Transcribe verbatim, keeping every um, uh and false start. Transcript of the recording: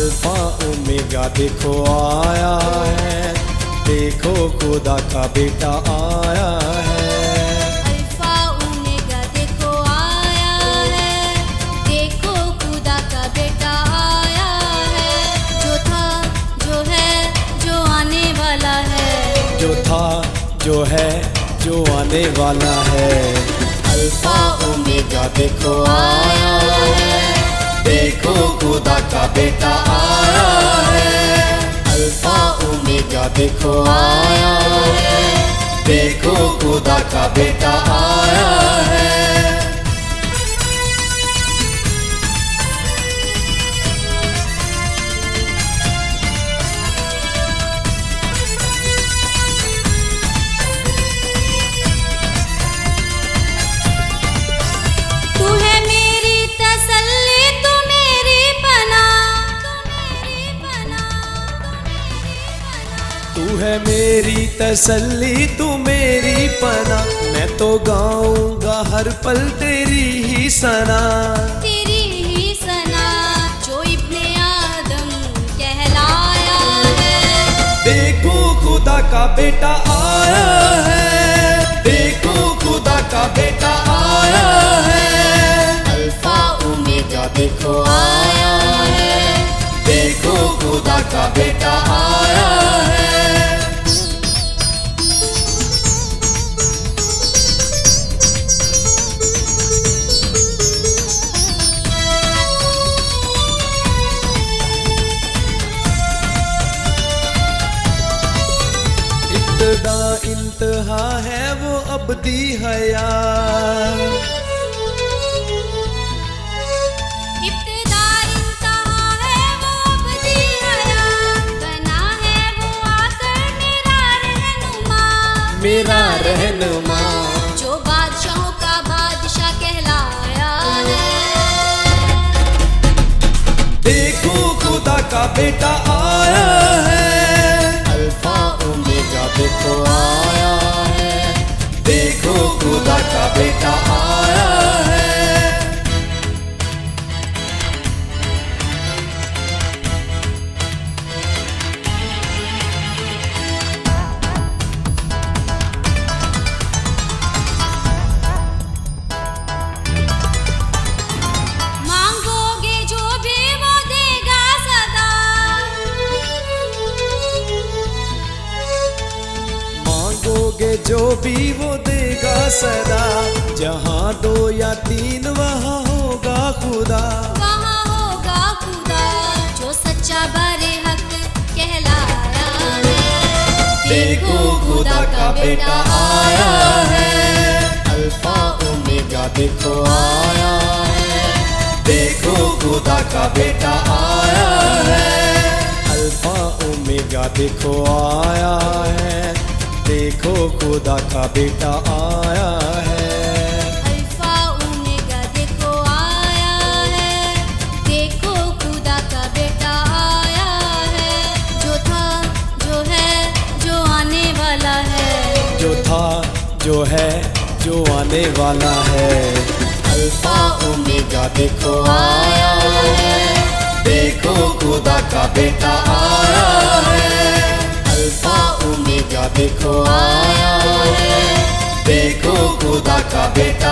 Alpha omega देखो आया है, देखो खुदा का बेटा आया है। अल्फा ओमेगा देखो आया है, देखो खुदा का बेटा आया है। जो था जो है जो आने वाला है, जो था जो है जो आने वाला है। अल्फा ओमेगा देखो आया है, देखो खुदा का बेटा आया है। अल्फा ओमेगा देखो आया है, देखो खुदा का बेटा आया है। तू है मेरी तसल्ली, तू मेरी पनाह, तू है मेरी तसल्ली, तू मेरी पनाह। मैं तो गाऊंगा हर पल तेरी ही सना, तेरी ही सना। जो इब्ने आदम कहलाया है, देखो खुदा का बेटा आया है, देखो खुदा का बेटा आया है। अल्फा ओमेगा देखो आया है, देखो खुदा का बेटा आया है। इब्तिदा इंतहा है वो अबदी हया, इब्तिदा इंतहा है वो अबदी हया। बना है वो आकर मेरा रहनुमा, मेरा रहनुमा। जो बादशाहों का बादशाह कहलाया है। देखो खुदा का बेटा आया है, अल्फा ओमेगा देखो आया है, देखो खुदा का बेटा आया है। मांगोगे जो भी वो देगा सदा, मांगोगे जो भी वो देगा सदा। जहाँ दो या तीन वहाँ होगा खुदा, वहाँ होगा खुदा। जो सच्चा बारे हक कहलाया है, देखो खुदा का बेटा आया है। अल्फा ओमेगा देखो आया है, देखो खुदा का बेटा आया है। अल्फा ओमेगा देखो आया है, देखो खुदा का बेटा आया है। अल्फा ओमेगा देखो आया है, देखो खुदा का बेटा आया है। जो था जो है जो आने वाला है, जो था जो है जो आने वाला है। अल्फा ओमेगा देखो आया है, देखो खुदा का बेटा आया है। अल्फा ओमेगा देखो आया है, देखो खुदा का बेटा